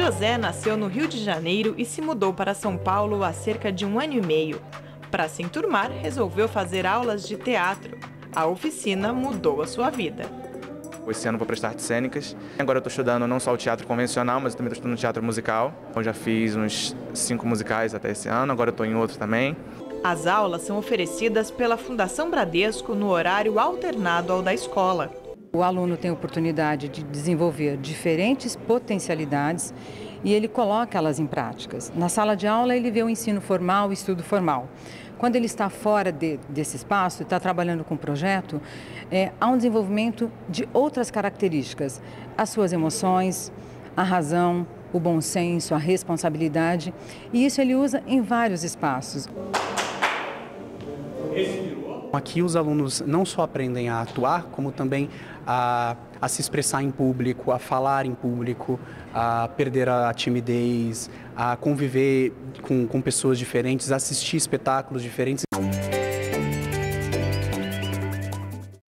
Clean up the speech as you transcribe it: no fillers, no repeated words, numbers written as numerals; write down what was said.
José nasceu no Rio de Janeiro e se mudou para São Paulo há cerca de 1 ano e meio. Para se enturmar, resolveu fazer aulas de teatro. A oficina mudou a sua vida. Esse ano vou prestar artes cênicas. Agora eu estou estudando não só o teatro convencional, mas eu também estou estudando teatro musical. Eu já fiz uns 5 musicais até esse ano, agora eu estou em outro também. As aulas são oferecidas pela Fundação Bradesco no horário alternado ao da escola. O aluno tem a oportunidade de desenvolver diferentes potencialidades e ele coloca elas em práticas. Na sala de aula ele vê o ensino formal, o estudo formal. Quando ele está fora desse espaço, está trabalhando com um projeto, há um desenvolvimento de outras características. As suas emoções, a razão, o bom senso, a responsabilidade. E isso ele usa em vários espaços. Aqui os alunos não só aprendem a atuar, como também a se expressar em público, a falar em público, a perder a timidez, a conviver com pessoas diferentes, a assistir espetáculos diferentes.